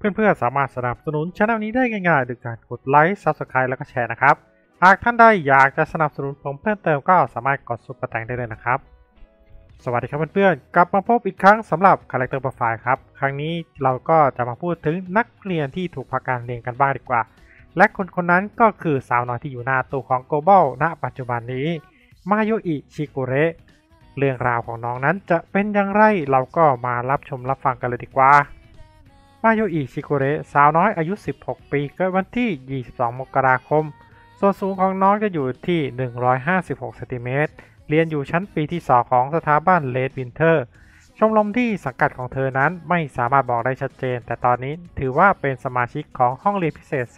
เพื่อนๆสามารถสนับสนุนช่องนี้ได้ง่ายๆโดยการกดไลค์ Subscribe แล้วก็แชร์นะครับหากท่านใดอยากจะสนับสนุนผมเพิ่มเติมก็สามารถกดซุปเปอร์แตงได้เลยนะครับสวัสดีครับเพื่อนๆกลับมาพบอีกครั้งสำหรับ Character Profile ครับครั้งนี้เราก็จะมาพูดถึงนักเรียนที่ถูกพักการเรียนกันบ้างดีกว่าและคนนั้นก็คือสาวน้อยที่อยู่หน้าตู้ของ Global ณ ปัจจุบันนี้มาโยอิชิกุเระเรื่องราวของน้องนั้นจะเป็นอย่างไรเราก็มารับชมรับฟังกันเลยดีกว่ามาโยอิชิกุเระสาวน้อยอายุ16 ปีเกิดวันที่22 มกราคมส่วนสูงของน้องจะอยู่ที่156 เซนติเมตรเรียนอยู่ชั้นปีที่2ของสถาบันเลดวินเทอร์ชมรมที่สังกัดของเธอนั้นไม่สามารถบอกได้ชัดเจนแต่ตอนนี้ถือว่าเป็นสมาชิกของห้องเรียนพิเศษ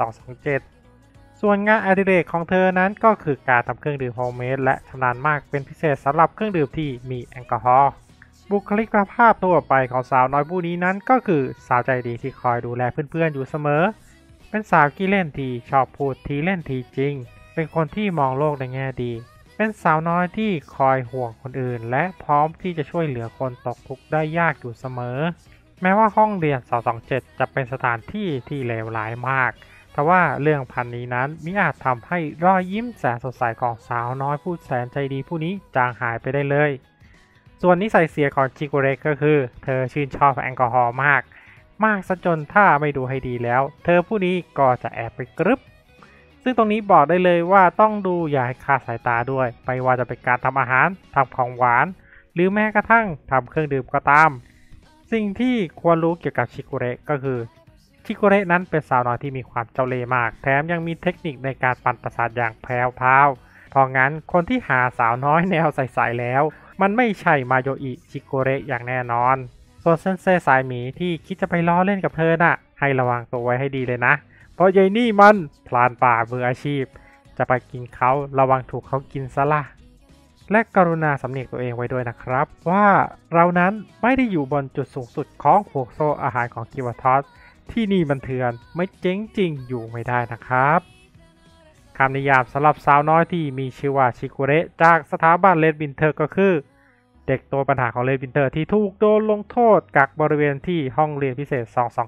227ส่วนงานอดิเรกของเธอนั้นก็คือการทำเครื่องดื่มโฮมเมดและชำนาญมากเป็นพิเศษสำหรับเครื่องดื่มที่มีแอลกอฮอล์บุคลิกภาพทั่วไปของสาวน้อยผู้นี้นั้นก็คือสาวใจดีที่คอยดูแลเพื่อนๆอยู่เสมอเป็นสาวขี้เล่นทีชอบพูดทีเล่นทีจริงเป็นคนที่มองโลกในแง่ดีเป็นสาวน้อยที่คอยห่วงคนอื่นและพร้อมที่จะช่วยเหลือคนตกทุกข์ได้ยากอยู่เสมอแม้ว่าห้องเรียน227จะเป็นสถานที่ที่เลวร้ายมากแต่ว่าเรื่องพันนี้นั้นมิอาจทำให้รอยยิ้มแสนสดใสของสาวน้อยผู้แสนใจดีผู้นี้จางหายไปได้เลยส่วนนิสัยเสียของชิกุเระก็คือเธอชื่นชอบแอลกอฮอล์มากซะจนถ้าไม่ดูให้ดีแล้วเธอผู้นี้ก็จะแอบไปกรึบซึ่งตรงนี้บอกได้เลยว่าต้องดูอย่าให้คลาดสายตาด้วยไม่ว่าจะเป็นการทำอาหารทำของหวานหรือแม้กระทั่งทำเครื่องดื่มก็ตามสิ่งที่ควรรู้เกี่ยวกับชิกุเระก็คือชิกุเระนั้นเป็นสาวน้อยที่มีความเจ้าเล่ห์มากแถมยังมีเทคนิคในการปั่นประสาทอย่างแพรวพราวเพราะงั้นคนที่หาสาวน้อยแนวใสๆแล้วมันไม่ใช่มาโยอิชิกุเระอย่างแน่นอนส่วนเซนเซสายหมีที่คิดจะไปล้อเล่นกับเธอน่ะให้ระวังตัวไว้ให้ดีเลยนะเพราะยายนี่มันพลานป่ามืออาชีพจะไปกินเขาระวังถูกเขากินซะละและกรุณาสำเนียกตัวเองไว้ด้วยนะครับว่าเรานั้นไม่ได้อยู่บนจุดสูงสุดของห่วงโซ่อาหารของกิวาทอสที่นี่มันเถื่อนไม่เจ๊งจริงอยู่ไม่ได้นะครับคำนิยามสำหรับสาวน้อยที่มีชื่อว่าชิกุเระจากสถาบันเลดวินเทอร์ก็คือเด็กตัวปัญหาของเลดวินเทอร์ที่ถูกโดนลงโทษกักบริเวณที่ห้องเรียนพิเศษ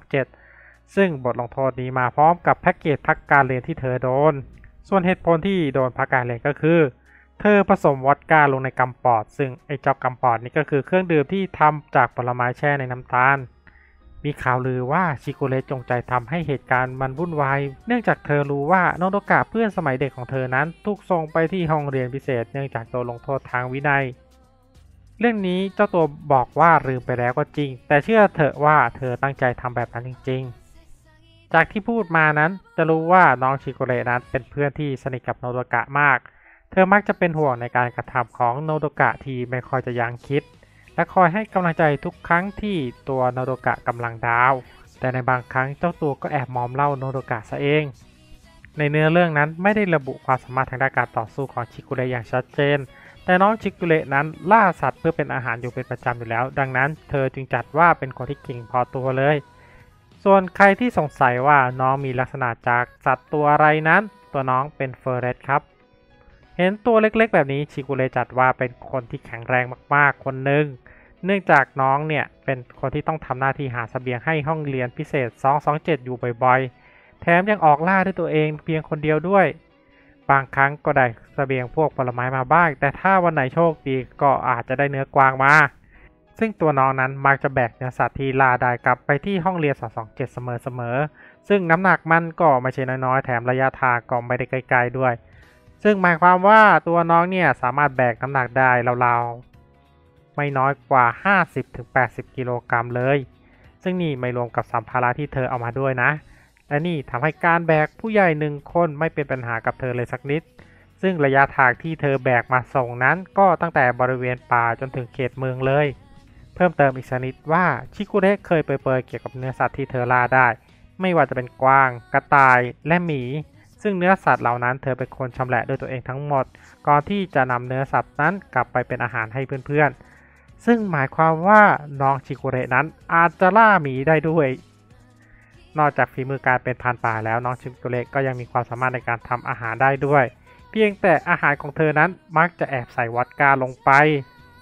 227ซึ่งบทลงโทษนี้มาพร้อมกับแพ็กเกจพักการเรียนที่เธอโดนส่วนเหตุผลที่โดนพักการเรียนก็คือเธอผสมวอดก้าลงในกัมปอดซึ่งไอเจ้ากัมปอดนี่ก็คือเครื่องดื่มที่ทำจากผลไม้แช่ในน้ำตาลมีข่าวลือว่าชิกุเระจงใจทำให้เหตุการณ์มันวุ่นวายเนื่องจากเธอรู้ว่าโนโดกะเพื่อนสมัยเด็กของเธอนั้นถูกส่งไปที่ห้องเรียนพิเศษเนื่องจากโดนลงโทษทางวินัยเรื่องนี้เจ้าตัวบอกว่าลืมไปแล้วก็จริงแต่เชื่อเถอะว่าเธอตั้งใจทำแบบนั้นจริงๆจากที่พูดมานั้นจะรู้ว่าน้องชิกุเระนั้นเป็นเพื่อนที่สนิทกับโนโดกะมากเธอมักจะเป็นห่วงในการกระทำของโนโดกะที่ไม่ค่อยจะยั้งคิดและคอยให้กำลังใจทุกครั้งที่ตัวโนโดกะกำลังดาวแต่ในบางครั้งเจ้าตัวก็แอบมอมเหล้าโนโดกะซะเองในเนื้อเรื่องนั้นไม่ได้ระบุความสามารถทางด้านการต่อสู้ของชิกุเระอย่างชัดเจนแต่น้องชิกุเระนั้นล่าสัตว์เพื่อเป็นอาหารอยู่เป็นประจำอยู่แล้วดังนั้นเธอจึงจัดว่าเป็นคนที่เก่งพอตัวเลยส่วนใครที่สงสัยว่าน้องมีลักษณะจากสัตว์ตัวอะไรนั้นตัวน้องเป็นเฟอร์เรสครับเห็นตัวเล็กๆแบบนี้ชิกุเระจัดว่าเป็นคนที่แข็งแรงมากๆคนหนึ่งเนื่องจากน้องเนี่ยเป็นคนที่ต้องทำหน้าที่หาเสบียงให้ห้องเรียนพิเศษ227อยู่บ่อยๆแถมยังออกล่าด้วยตัวเองเพียงคนเดียวด้วยบางครั้งก็ได้เสบียงพวกผลไม้มาบ้างแต่ถ้าวันไหนโชคดีก็อาจจะได้เนื้อกวางมาซึ่งตัวน้องนั้นมักจะแบกเนื้อสัตว์ที่ล่าได้กลับไปที่ห้องเรียน227เสมอๆซึ่งน้ำหนักมันก็ไม่ใช่น้อยๆแถมระยะทางก็ไม่ได้ไกลๆด้วยซึ่งหมายความว่าตัวน้องเนี่ยสามารถแบกน้ำหนักได้ราวๆไม่น้อยกว่า 50-80 กิโลกรัมเลยซึ่งนี่ไม่รวมกับสัมภาระที่เธอเอามาด้วยนะและนี่ทำให้การแบกผู้ใหญ่1 คนไม่เป็นปัญหากับเธอเลยสักนิดซึ่งระยะทางที่เธอแบกมาส่งนั้นก็ตั้งแต่บริเวณป่าจนถึงเขตเมืองเลยเพิ่มเติมอีกสักนิดว่าชิกุเระเคยเปรยๆเกี่ยวกับเนื้อสัตว์ที่เธอล่าได้ไม่ว่าจะเป็นกวางกระต่ายและหมีซึ่งเนื้อสัตว์เหล่านั้นเธอเป็นคนชำแหละด้วยตัวเองทั้งหมดก่อนที่จะนำเนื้อสัตว์นั้นกลับไปเป็นอาหารให้เพื่อนๆซึ่งหมายความว่าน้องชิกุเระนั้นอาจจะล่าหมีได้ด้วยนอกจากฝีมือการเป็นพรานป่าแล้วน้องชิกุเระก็ยังมีความสามารถในการทำอาหารได้ด้วยเพียงแต่อาหารของเธอนั้นมักจะแอบใส่วอดก้าลงไป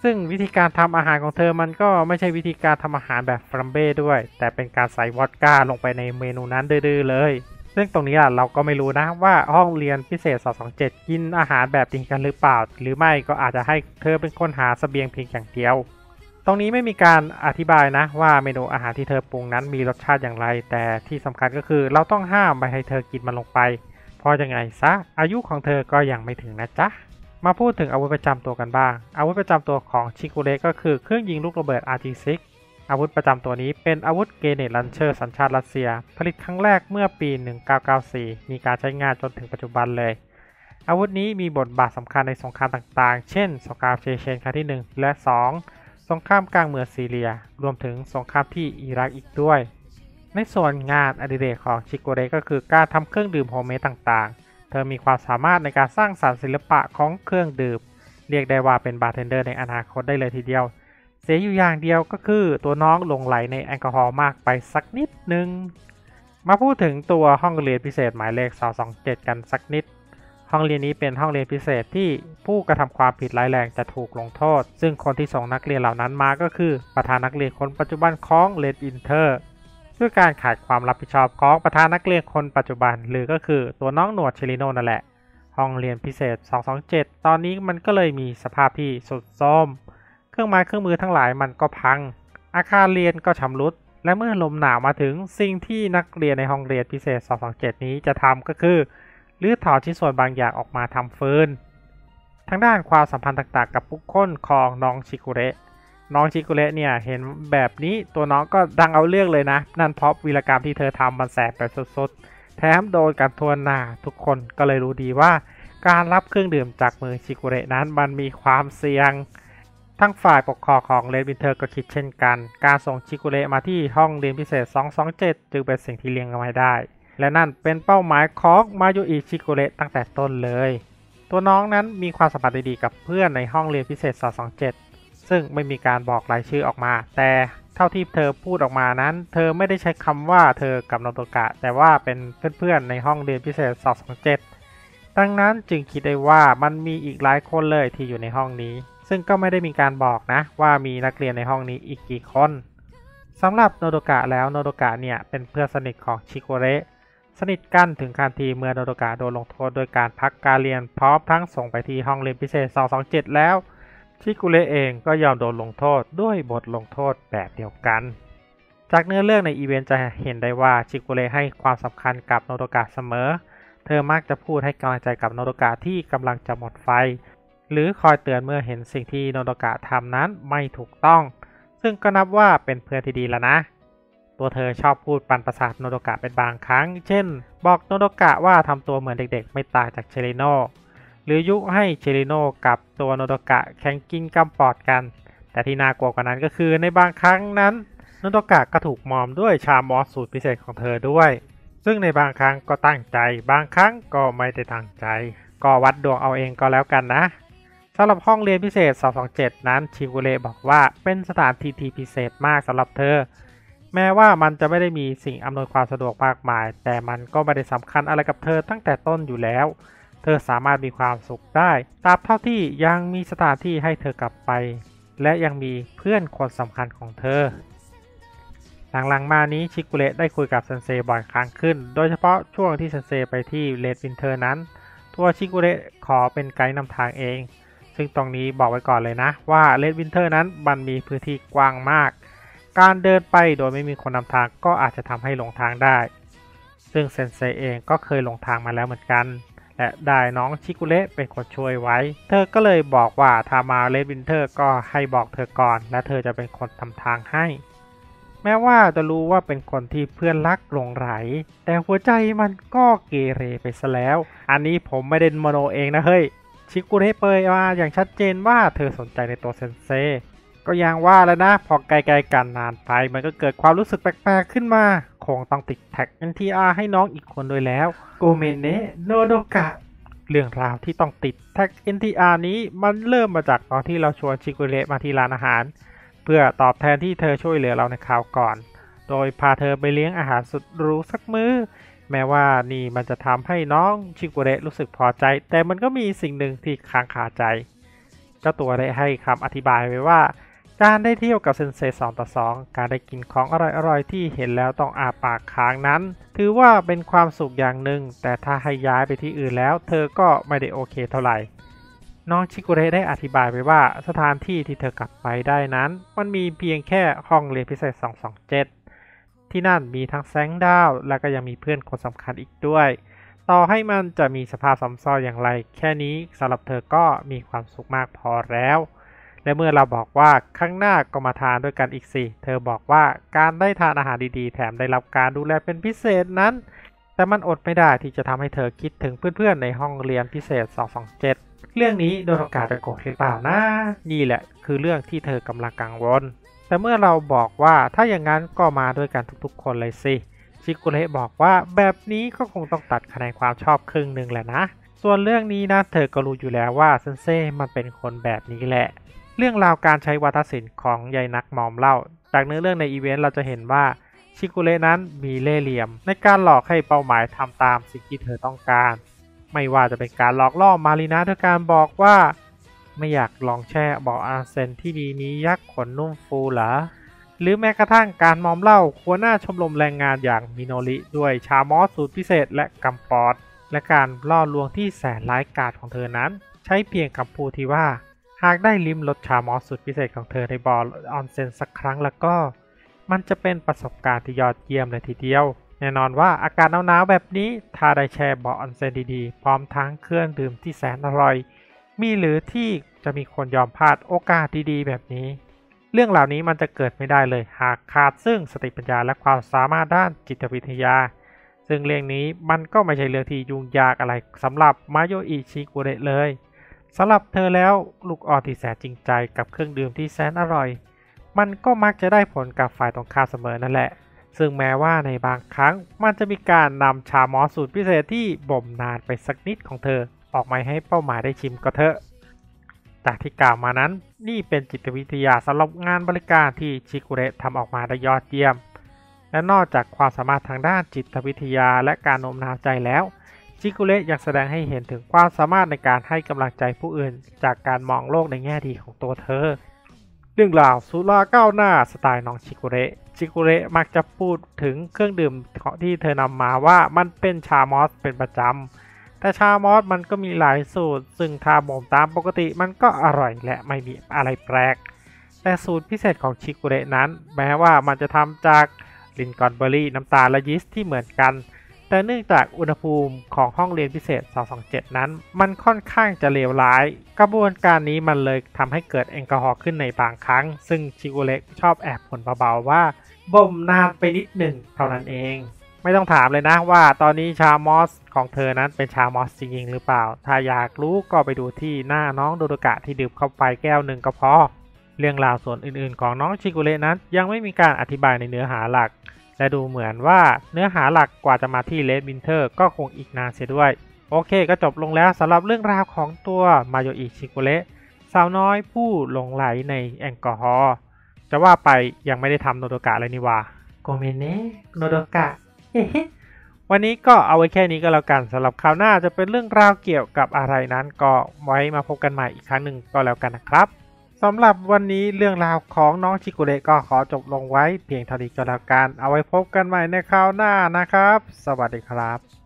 ซึ่งวิธีการทำอาหารของเธอมันก็ไม่ใช่วิธีการทำอาหารแบบฟรัมเบ้ด้วยแต่เป็นการใส่วอดก้าลงไปในเมนูนั้นดื้อๆเลยซึ่งตรงนี้เราก็ไม่รู้นะว่าห้องเรียนพิเศษ227กินอาหารแบบนี้กันหรือเปล่าหรือไม่ก็อาจจะให้เธอเป็นคนหาเสบียงเพียงอย่างเดียวตรงนี้ไม่มีการอธิบายนะว่าเมนูอาหารที่เธอปรุงนั้นมีรสชาติอย่างไรแต่ที่สำคัญก็คือเราต้องห้ามไม่ให้เธอกินมันลงไปเพราะยังไงซะอายุของเธอก็ยังไม่ถึงนะจ๊ะมาพูดถึงอาวุธประจำตัวกันบ้างอาวุธประจำตัวของชิกุเระก็คือเครื่องยิงลูกระเบิด RG6 อาวุธประจำตัวนี้เป็นอาวุธเกเนตลันเชอร์สัญชาติรัสเซียผลิตครั้งแรกเมื่อปี 1994 มีการใช้งานจนถึงปัจจุบันเลยอาวุธนี้มีบทบาทสำคัญในสงครามต่างๆเช่นสงครามเชเชนครั้งที่ 1 และ 2 สงครามกลางเมืองซีเรียรวมถึงสงครามที่อิรักอีกด้วยในส่วนงานอดิเรกของชิโกเระก็คือการทำเครื่องดื่มโฮมเมดต่างๆเธอมีความสามารถในการสร้างสรรค์ศิลปะของเครื่องดื่มเรียกได้ว่าเป็นบาร์เทนเดอร์ในอนาคตได้เลยทีเดียวเสียอยู่อย่างเดียวก็คือตัวน้องหลงไหลในแอลกอฮอล์มากไปสักนิดนึงมาพูดถึงตัวห้องเรียนพิเศษหมายเลข227กันสักนิดห้องเรียนนี้เป็นห้องเรียนพิเศษที่ผู้กระทำความผิดร้ายแรงจะถูกลงโทษซึ่งคนที่ส่งนักเรียนเหล่านั้นมาก็คือประธานนักเรียนคนปัจจุบันของเรดอินเตอร์ด้วยการขาดความรับผิดชอบของประธานนักเรียนคนปัจจุบันหรือก็คือตัวน้องหนวดเชลิโนนั่นแหละห้องเรียนพิเศษ227ตอนนี้มันก็เลยมีสภาพที่สุดโทรมเครื่องไม้เครื่องมือทั้งหลายมันก็พังอาคารเรียนก็ชำรุดและเมื่อลมหนาวมาถึงสิ่งที่นักเรียนในห้องเรียนพิเศษ227นี้จะทำก็คือหรือถอดชิ้นส่วนบางอย่างออกมาทำฟืนทางด้านความสัมพันธ์ต่างๆกับบุคคลของน้องชิกุเระเนี่ยเห็นแบบนี้ตัวน้องก็ดังเอาเรื่องเลยนะนั่นเพราะวีรกรรมที่เธอทำมันแสบแบบสุดๆแถมโดนกันทั่วหน้าทุกคนก็เลยรู้ดีว่าการรับเครื่องดื่มจากมือชิกุเระนั้นมันมีความเสี่ยงทั้งฝ่ายปกครองของเรดวินเทอร์ก็คิดเช่นกันการส่งชิกุเระมาที่ห้องเรียนพิเศษ227จึงเป็นสิ่งที่เลี่ยงไม่ได้และนั่นเป็นเป้าหมายของมาโยอิชิกุเระตั้งแต่ต้นเลยตัวน้องนั้นมีความสัมพันธ์ดีๆกับเพื่อนในห้องเรียนพิเศษ227ซึ่งไม่มีการบอกรายชื่อออกมาแต่เท่าที่เธอพูดออกมานั้นเธอไม่ได้ใช้คำว่าเธอกับโนโตกะแต่ว่าเป็นเพื่อนๆในห้องเรียนพิเศษ227ดังนั้นจึงคิดได้ว่ามันมีอีกหลายคนเลยที่อยู่ในห้องนี้ซึ่งก็ไม่ได้มีการบอกนะว่ามีนักเรียนในห้องนี้อีกกี่คนสำหรับโนโตกะแล้วโนโตกะเนี่ยเป็นเพื่อนสนิทของชิกุเระสนิทกันถึงขั้นที่เมื่อโนโตกะโดนลงโทษโดยการพักการเรียนพร้อมทั้งส่งไปที่ห้องเรียนพิเศษ227แล้วชิกุเระเองก็ยอมโดนลงโทษด้วยบทลงโทษแบบเดียวกันจากเนื้อเรื่องในอีเวนต์จะเห็นได้ว่าชิกุเระให้ความสำคัญกับโนโตกะเสมอเธอมักจะพูดให้กำลังใจกับโนโตกะที่กำลังจะหมดไฟหรือคอยเตือนเมื่อเห็นสิ่งที่โนโตกะทำนั้นไม่ถูกต้องซึ่งก็นับว่าเป็นเพื่อนที่ดีแล้วนะตัวเธอชอบพูดปั่นประสาทโนโตกะเป็นบางครั้งเช่นบอกโนโตกะว่าทำตัวเหมือนเด็กๆไม่ต่างจากเชริโนหรือยุให้เชริโนกับตัวโนโตกะแข่งกินกำปอดกันแต่ที่น่ากลัวกว่านั้นก็คือในบางครั้งนั้นโนโตกะก็ถูกมอมด้วยชามอสสูตรพิเศษของเธอด้วยซึ่งในบางครั้งก็ตั้งใจบางครั้งก็ไม่ได้ตั้งใจก็วัดดวงเอาเองก็แล้วกันนะสำหรับห้องเรียนพิเศษ227นั้นชิกุเระบอกว่าเป็นสถานที่ที่พิเศษมากสำหรับเธอแม้ว่ามันจะไม่ได้มีสิ่งอำนวยความสะดวกมากมายแต่มันก็ไม่ได้สำคัญอะไรกับเธอตั้งแต่ต้นอยู่แล้วเธอสามารถมีความสุขได้ตราบเท่าที่ยังมีสถานที่ให้เธอกลับไปและยังมีเพื่อนคนสำคัญของเธอหลังๆมานี้ชิกุเระได้คุยกับเซนเซบ่อยครั้งขึ้นโดยเฉพาะช่วงที่เซนเซไปที่เรดวินเทอร์นั้นตัวชิกุเระขอเป็นไกด์นำทางเองซึ่งตรงนี้บอกไว้ก่อนเลยนะว่าเรดวินเทอร์นั้นมันมีพื้นที่กว้างมากการเดินไปโดยไม่มีคนนำทางก็อาจจะทำให้หลงทางได้ซึ่งเซนเซเองก็เคยหลงทางมาแล้วเหมือนกันและได้น้องชิกุเระเป็นคนช่วยไว้เธอก็เลยบอกว่าถ้ามาเรดวินเทอร์ก็ให้บอกเธอก่อนและเธอจะเป็นคนทำทางให้แม้ว่าจะรู้ว่าเป็นคนที่เพื่อนรักหลงไหลแต่หัวใจมันก็เกเรไปซะแล้วอันนี้ผมไม่ได้โมโนเองนะเฮ้ยชิกุเระเปยมาอย่างชัดเจนว่าเธอสนใจในตัวเซนเซก็ยังว่าแล้วนะพอไกลๆกันนานไปมันก็เกิดความรู้สึกแปลกๆขึ้นมาคงต้องติดแท็ก NTR ให้น้องอีกคนด้วยแล้วโกเมเนะโนโดกะเรื่องราวที่ต้องติดแท็ก NTR นี้มันเริ่มมาจากตอนที่เราชวนชิกุเระมาที่ร้านอาหารเพื่อตอบแทนที่เธอช่วยเหลือเราในคราวก่อนโดยพาเธอไปเลี้ยงอาหารสุดหรูสักมื้อแม้ว่านี่มันจะทำให้น้องชิกุเระรู้สึกพอใจแต่มันก็มีสิ่งหนึ่งที่ค้างคาใจเจ้าตัวได้ให้คำอธิบายไว้ว่าการได้เที่ยวกับเซนเซ2 ต่อ 2การได้กินของอร่อยๆที่เห็นแล้วต้องอาปากค้างนั้นถือว่าเป็นความสุขอย่างหนึ่งแต่ถ้าให้ย้ายไปที่อื่นแล้วเธอก็ไม่ได้โอเคเท่าไหร่น้องชิกุเระได้อธิบายไปว่าสถานที่ที่เธอกลับไปได้นั้นมันมีเพียงแค่ห้องเรียนพิเศษ227ที่นั่นมีทั้งแสงดาวและก็ยังมีเพื่อนคนสำคัญอีกด้วยต่อให้มันจะมีสภาพซ้ำซ้อนอย่างไรแค่นี้สำหรับเธอก็มีความสุขมากพอแล้วและเมื่อเราบอกว่าข้างหน้าก็มาทานด้วยกันอีกสิเธอบอกว่าการได้ทานอาหารดีๆแถมได้รับการดูแลเป็นพิเศษนั้นแต่มันอดไม่ได้ที่จะทำให้เธอคิดถึงเพื่อนๆในห้องเรียนพิเศษ227เรื่องนี้โดนโอกาสไปโกรธหรือเปล่านะนี่แหละคือเรื่องที่เธอกำลังกังวลแต่เมื่อเราบอกว่าถ้าอย่างนั้นก็มาด้วยกันทุกๆคนเลยสิชิกุเระบอกว่าแบบนี้ก็คงต้องตัดคะแนนความชอบครึ่งหนึ่งแหละนะส่วนเรื่องนี้นะเธอก็รู้อยู่แล้วว่าเซนเซ่มันเป็นคนแบบนี้แหละเรื่องราวการใช้วาทศิลป์ของยายนักมอมเหล้าจากเนื้อเรื่องในอีเวนต์เราจะเห็นว่าชิกุเระนั้นมีเล่ห์เหลี่ยมในการหลอกให้เป้าหมายทำตามสิ่งที่เธอต้องการไม่ว่าจะเป็นการหลอกล่อมารีนาด้วยการบอกว่าไม่อยากลองแช่บ่อออนเซ็นที่ดีนี้ยักษ์ขนนุ่มฟูเหรอหรือแม้กระทั่งการมอมเหล้าหัวหน้าชมรมแรงงานอย่างมิโนริด้วยชามอสสูตรพิเศษและกัมปอดและการล่อลวงที่แสนร้ายกาจของเธอนั้นใช้เพียงคำพูดที่ว่าหากได้ลิ้มรสชามอสสูตรพิเศษของเธอในบ่อออนเซ็นสักครั้งแล้วก็มันจะเป็นประสบการณ์ที่ยอดเยี่ยมเลยทีเดียวแน่นอนว่าอากาศหนาวๆแบบนี้ถ้าได้แช่บ่อออนเซ็นดีๆพร้อมทั้งเครื่องดื่มที่แสนอร่อยมีหรือที่จะมีคนยอมพลาดโอกาสดีๆแบบนี้เรื่องเหล่านี้มันจะเกิดไม่ได้เลยหากขาดซึ่งสติปัญญาและความสามารถด้านจิตวิทยาซึ่งเรื่องนี้มันก็ไม่ใช่เรื่องที่ยุ่งยากอะไรสำหรับมาโยอิชิกุเระเลยสำหรับเธอแล้วลูกอ่อนที่แสนจริงใจกับเครื่องดื่มที่แสนอร่อยมันก็มักจะได้ผลกับฝ่ายตรงข้ามเสมอนั่นแหละซึ่งแม้ว่าในบางครั้งมันจะมีการนำชามอสสูตรพิเศษที่บ่มนานไปสักนิดของเธอออกมาให้เป้าหมายได้ชิมก็เถอะจากที่กล่าวมานั้นนี่เป็นจิตวิทยาสำหรับงานบริการที่ชิกุเระทำออกมาได้ยอดเยี่ยมและนอกจากความสามารถทางด้านจิตวิทยาและการโน้มน้าวใจแล้วชิกุเระยังแสดงให้เห็นถึงความสามารถในการให้กำลังใจผู้อื่นจากการมองโลกในแง่ดีของตัวเธอเรื่องราวสุราก้าวหน้าสไตล์น้องชิกุเระมักจะพูดถึงเครื่องดื่มที่เธอนำมาว่ามันเป็นชามอสเป็นประจำแต่ชามอสมันก็มีหลายสูตรซึ่งถ้าบ่มตามปกติมันก็อร่อยและไม่มีอะไรแปลกแต่สูตรพิเศษของชิกุเระนั้นแม้ว่ามันจะทำจากลินกอนเบอร์รี่น้ำตาลและยีสต์ที่เหมือนกันแต่เนื่องจากอุณหภูมิของห้องเรียนพิเศษ227นั้นมันค่อนข้างจะเลวร้ายกระบวนการนี้มันเลยทำให้เกิดแอลกอฮอล์ขึ้นในบางครั้งซึ่งชิกุเระชอบแอบบ่นเบาๆว่าบ่มนานไปนิดหนึ่งเท่านั้นเองไม่ต้องถามเลยนะว่าตอนนี้ชามอสของเธอนั้นเป็นชามอสจริงๆหรือเปล่าถ้าอยากรู้ก็ไปดูที่หน้าน้องโดโดกะที่ดื่มเข้าไปแก้วหนึ่งก็พอเรื่องราวส่วนอื่นๆของน้องชิกุเระนั้นยังไม่มีการอธิบายในเนื้อหาหลักและดูเหมือนว่าเนื้อหาหลักกว่าจะมาที่เลดวินเทอร์ก็คงอีกนานเสียด้วยโอเคก็จบลงแล้วสำหรับเรื่องราวของตัวมาโยอิชิกุเระสาวน้อยผู้หลงไหลในแอลกอฮอล์จะว่าไปยังไม่ได้ทำโนโดกะเลยนี่ว่าโกเมเนะโนโดกะวันนี้ก็เอาไว้แค่นี้ก็แล้วกันสำหรับคราวหน้าจะเป็นเรื่องราวเกี่ยวกับอะไรนั้นก็ไว้มาพบกันใหม่อีกครั้งหนึ่งก็แล้วกันนะครับสำหรับวันนี้เรื่องราวของน้องชิกุเระก็ขอจบลงไว้เพียงเท่านี้ก็แล้วกันเอาไว้พบกันใหม่ในคราวหน้านะครับสวัสดีครับ